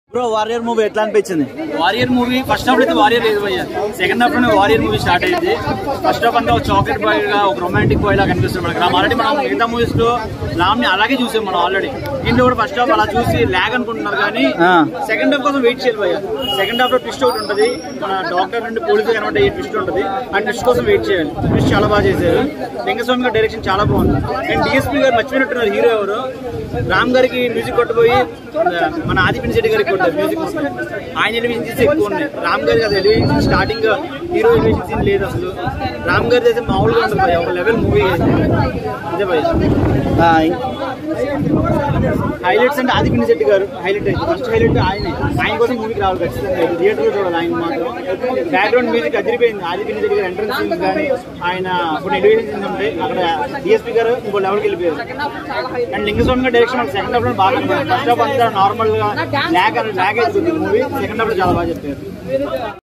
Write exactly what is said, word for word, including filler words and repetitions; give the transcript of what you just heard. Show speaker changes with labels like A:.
A: Bro warrior movie ఎట్లా అనిపించింది?
B: Warrior movie first half అయితే వారియర్ లేదు భయ్య, సెకండ్ హాఫ్ లోనే వారియర్ మూవీ స్టార్ట్ అయింది. ఫస్ట్ హాఫ్ అంతా ఒక చాక్లెట్ బాయ్ గా, ఒక రొమాంటిక్ బాయ్ లా కనిపిస్తుంది మనకి. ఆల్రెడీ మనం మిగతా మూవీస్ లో రామ్ ని అలాగే చూసాం మనం ఆల్రెడీ. దీంట్లో కూడా ఫస్ట్ హాఫ్ అలా చూసి లాగ్ అనుకుంటున్నారు కానీ సెకండ్ హాఫ్ కోసం వెయిట్ చేయాలి భయ్య. సెకండ్ హాఫ్ లో ట్విస్ట్ ఒకటి ఉంటుంది, మన డాక్టర్ నుండి పోలీసు కనబడే ట్విస్ట్ ఉంటుంది. ఆ ట్విస్ట్ కోసం వెయిట్ చేయాలి. ట్విస్ట్ చాలా బాగా చేశారు. లింగస్వామి గారి డైరెక్షన్ చాలా బాగుంది. అండ్ డిఎస్పీ గారు మర్చిపోయినట్టున్నారు హీరో ఎవరు. రామ్ గారికి మ్యూజిక్ కొట్టబోయి మన ఆదిపిన్ శెట్టి గారికి కొట్టారు మ్యూజిక్. ఆయన ఎలివేషన్స్ ఎక్కువ ఉన్నాయి. రామ్ గారికి అది elevation starting hero elevation scene లేదు అసలు. రామ్ గారి అయితే మామూలుగా ఉంటుంది భయ, ఒక లెవెల్ మూవీ అదే భయ. హైలైట్స్ అంటే ఆదిపిన్ శెట్టి గారు హైలైట్ అయింది. ఫస్ట్ హైలైట్ ఆయనే. ఆయన కోసం మూవీకి రావాలి ఖచ్చితంగా, థియేటర్ లో చూడాలి ఆయన మాత్రం. బ్యాక్గ్రౌండ్ మ్యూజిక్ అదిరిపోయింది. ఆదిపిన్ శెట్టి గారు ఎంట్రన్స్ సీన్స్ కానీ ఆయన కొన్ని ఎలివేషన్ సీన్స్ ఉంటాయి. అక్కడ డిఎస్పీ గారు ఇంకో లెవెల్కి వెళ్ళిపోయారు. అండ్ లింగస్వామి గారు డైరెక్షన్ సెకండ్ హాఫ్ లో బాగా, ఫస్ట్ హాఫ్ అంతా నార్మల్ గా ల్యాగ్ ల్యాగ్ అవుతుంది మూవీ. సెకండ్ హాఫ్ లో చాలా బాగా చెప్పారు.